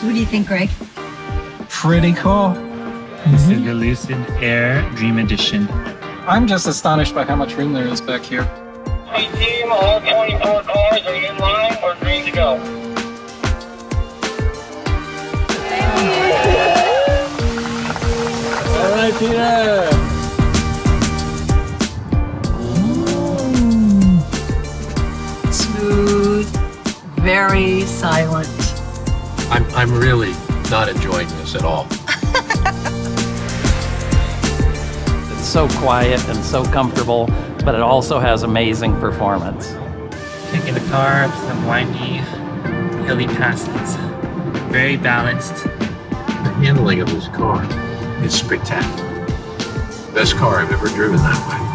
What do you think, Greg? Pretty cool. This is the Lucid Air Dream Edition. I'm just astonished by how much room there is back here. Hey team, all 24 cars are in line or green to go. All right, Peter. Smooth, very silent. I'm really not enjoying this at all. It's so quiet and so comfortable, but it also has amazing performance. Taking the car up some windy, hilly passes. Very balanced. The handling of this car is spectacular. Best car I've ever driven that way.